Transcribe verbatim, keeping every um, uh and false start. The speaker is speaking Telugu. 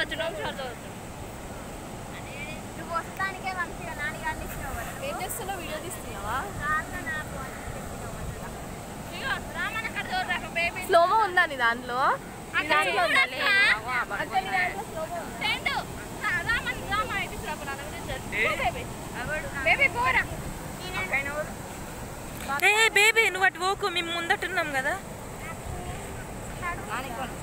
వచ్చి నోమ్ చార్జ్ అవుతుంది నువ్వు వస్తానికే మంచిగా నాని గారిని ఇచ్చినావు కదా ఏం చేస్తున్నావు వీడియో తీస్తున్నావా స్లోమో ఉందా నీ దాంట్లో బేబీ నువ్వు అటు పోకు మేము ముందట్టున్నాం కదా.